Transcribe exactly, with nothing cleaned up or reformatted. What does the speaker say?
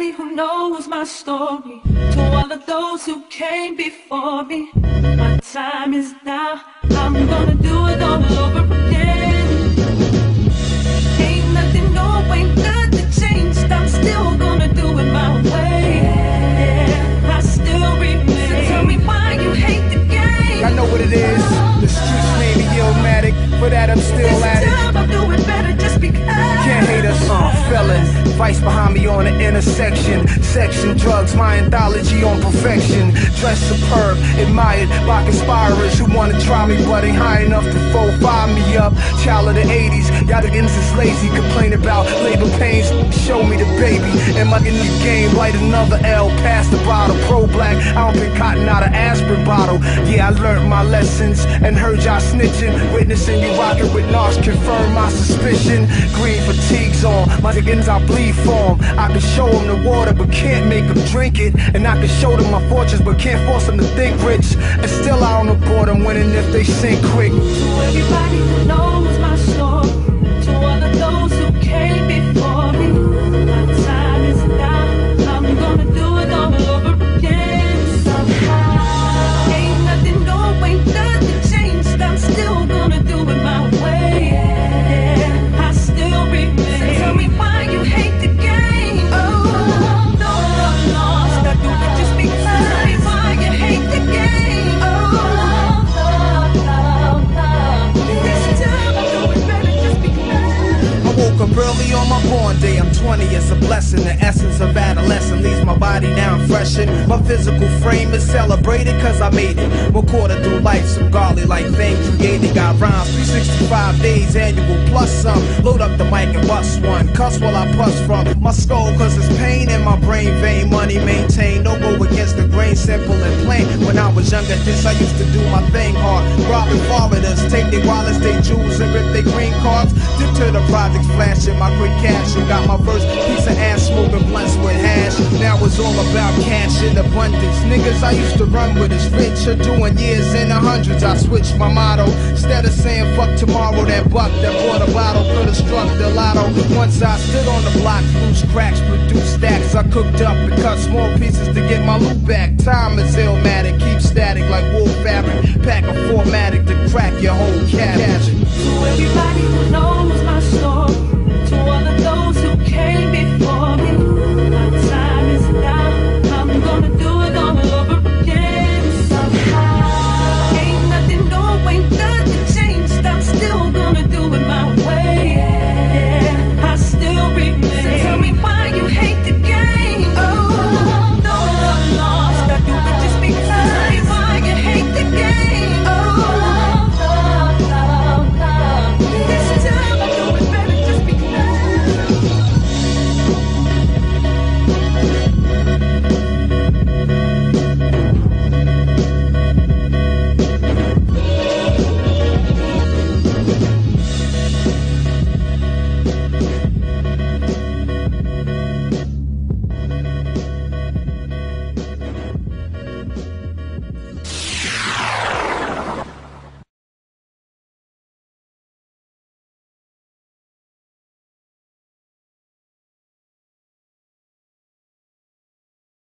everybody who knows my story, to all of those who came before me, my time is now. I'm gonna do it all over again. Ain't nothing, no, ain't nothing changed. I'm still gonna do it my way. Yeah, I still remain. So tell me why you hate the game. I know what it is. The streets made me Illmatic. For that I'm still at it. I'm doing better just because. Can't hate us, uh, felon. Vice behind me on the intersection. Section drugs, my anthology on perfection. Dressed superb, admired by conspirers who wanna try me, but ain't high enough to fold fire me up. Child of the eighties, y'all the ends is lazy. Complain about labor pains, show me the baby. Am I in the game? Light another L, pass the bottle. Pro black, I don't pick cotton out of aspirin bottle. Yeah, I learned my lessons and heard y'all snitching. Witnessing you rockin' with Nas, confirm my suspicion. Green fatigues on, my niggas I bleed for 'em. I can show them the water but can't make them drink it. And I can show them my fortunes but can't force them to think rich. And still I don't abort them winning if they sink quick. To everybody who knows my story, to all of those who came before me, my time is now. I'm gonna do it all over again somehow. Ain't nothing, no, ain't nothing changed. I'm still gonna do it my way. Yeah, I still remain. So tell me why you hate the game. Oh, no, no, no, stop doing it just because. Tell me why you hate the game. Oh, no, no, no. This time I'm doing better just because. I woke up early on my born day. I'm twenty, it's a blessing. The essence of adolescence leaves my body now freshened. My physical frame is celebrated cause I made it. One quarter through life, some godly like thing created. Got rhymes, three sixty-five days annual plus some. Load up the mic and bust one. Cuss while I puss from my skull cause it's pain in my brain vein. Money maintained, no go against the grain, simple and plain. When I was younger, this I used to do my thing hard. Robbing foreigners, take their wallets, they jewels and rip their green cards. Dip to the projects, flashing my quick cash. And got my first piece of ass smoking blunts with hash. Now it's all about cash in abundance. Niggas I used to run with is rich are doing years in the hundreds. I switched my motto. Instead of saying fuck tomorrow, that buck that bought a bottle could've struck the lotto. Once I stood on the block, loose cracks, produced stacks. I cooked up and cut small pieces to get my loot back. Time is Illmatic, keep static like wool fabric. Pack a formatic to crack your whole cabbage. To everybody who knows